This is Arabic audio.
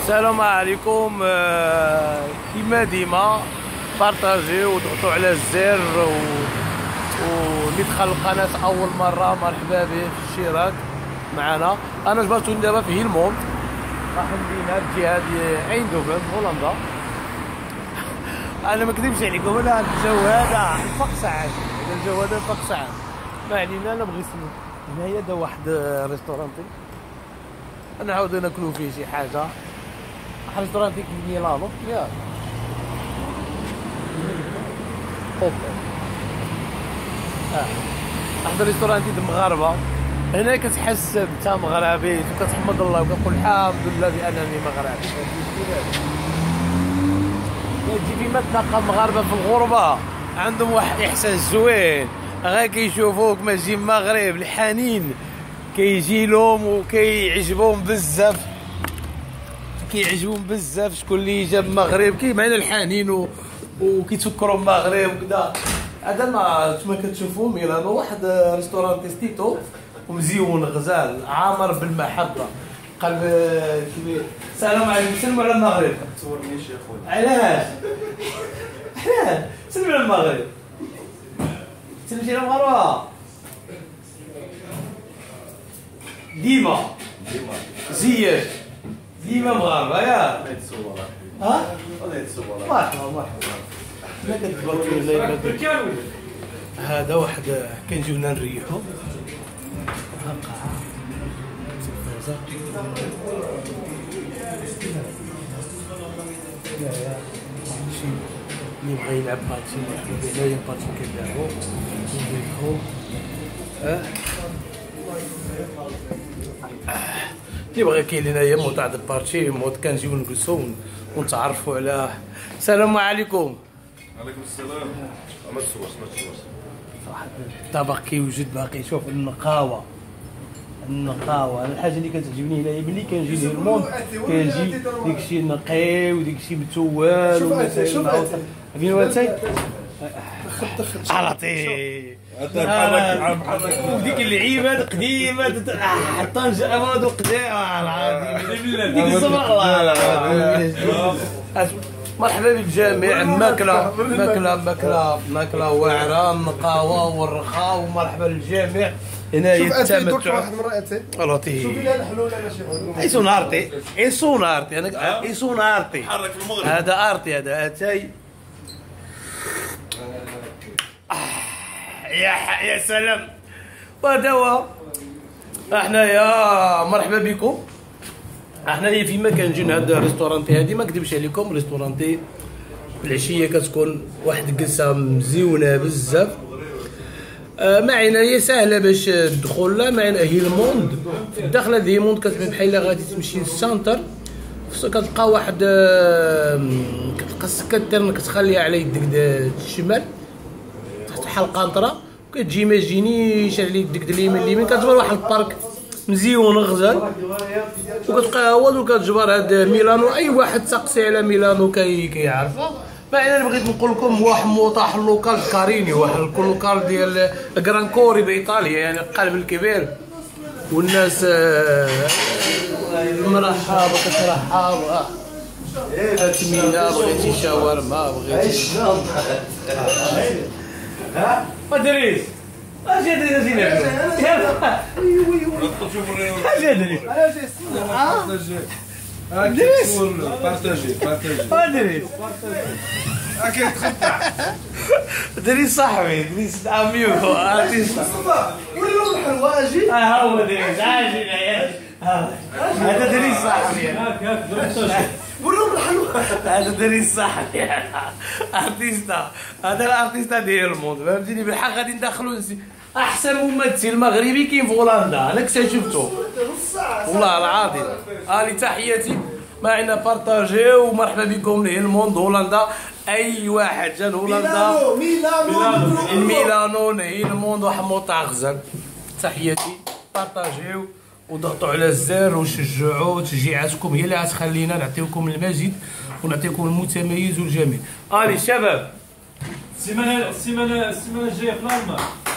السلام عليكم. كيما ديما بارطاجيو وضغطوا على الزر واللي دخل القناه اول مره مرحبا به في الاشتراك معنا. انا جبرتوني دابا في هيلموند، راح ندينا الجهه ديال ايندوفن هولندا. انا ما كذبش عليكم، انا الجو هذا فوق ساعات، الجو هذا فوق ساعات. ما علينا، انا بغيت هنايا دا واحد ريستورانتي نعاود ناكلو فيه شي حاجه. ريستورانتي في ميلانو ياك واحد ريستورانتي د المغاربه. هنا كتحس انت مغربي وكتحمد الله وكتقول الحمد لله بانني مغربي. تجي فيما تلقى المغاربه في الغربه عندهم واحد احساس زوين، غير كيشوفوك ماشي مغرب الحنين كيجي لهم وكيعجبهم بزاف، كيعجبهم بزاف شكون اللي جاب المغرب، كيبان الحنين وكيتفكروا المغرب وكذا. هذا ما كتشوفوا ميلانو واحد ريستوران ستيتو ومزيون غزال عامر بالمحبه قلب كبير. السلام عليكم، سلموا على المغرب. ما تصورنيش يا خويا. علاش سلموا على المغرب، سلمتي على المغاربه ديما زياش ديما مغاربه ياك. الله يتصور. ها الله يتصور. مرحبا ما كتبغيو ولا هذا واحد كنجيو هنا نريحو. قاعة تلفازة شي اللي بغا يلعب باتشي مرحبا به، هنايا باتشي كنلعبو نريحو. اللي بغا كاين هنايا مود تاع البارتي، مود كنجيو نجلسو ونتعرفوا على. السلام عليكم. عليكم السلام. ما تصورش ما تصورش. واحد الطبق كيوجد باقي. شوف النقاوه، النقاوه انا الحاجه اللي كتعجبني هنايا ملي كنجي للموند كنجي داكشي نقي وداكشي متوال ومتاين. فين وانتي عرفتي وديك اللعيبه قديمه طنجه اماد وقدام ديك الصبر. مرحبا بالجميع. ماكله واعره، النقاوه والرخاء، ومرحبا للجميع. هنايا التمتع. واحد المره اتي شوفي لها الحلول. انا شي حلول اي سونارتي حرك في المغرب. هذا ارتي، هذا اتاي. يا سلام. وهذا هو احنايا. مرحبا بكم. احنايا فيما كنجي لهاد الريستورانتي هادي، ما نكذبش عليكم ريستورانتي العشيه كتكون واحد الجلسه مزيونه بزاف. ما عناية سهله باش تدخل لها. ما عنا هيلموند في الداخل. هاد هيلموند كتبان بحال غادي تمشي للسانتر، كتلقى واحد كتلقى السكتر كتخليها على يدك الشمال تحت بحال قنطره، كتجي ما تجينيش على يدك اليمين كتجبر واحد البارك مزيون غزال، وكتلقى هو وكتجبر هاد ميلانو. اي واحد تسقسي على ميلانو كيعرفها. انا بغيت نقول لكم واحد موطاح اللوكال كاريني، واحد اللوكال ديال غرانكوري بايطاليا، يعني القلب الكبير والناس مرحبا كترحب. تمينه بغيتي شاورما بغيتي ادريس اجي ادريس زينب اجي ادريس بارتاجي ادريس اكيد تخطع. دريس صاحبي، دريس اميو ارتيست. ولا لون الحلوه اجي. ها هو دريس اجي هذا دريس صاحبي. ولون الحلوه هذا دريس صاحبي ارتيستا. هذا الارتيستا ديال الموند، فهمتيني. بالحق غادي ندخلو احسن ممثل مغربي كاين في هولندا. انا اكتشفتو والله العظيم. لي تحياتي. ما عندنا بارطاجيو ومرحبا بكم لهيلموند هولندا. اي واحد جا لهولندا ميلانو هيلموند وحمو تاع غزال. تحياتي. بارطاجيو وضغطوا على الزر وشجعوا. تشجيعاتكم هي اللي غتخلينا نعطيوكم المزيد ونعطيوكم المتميز والجميل. الشباب السيمانه الجايه في الالمان.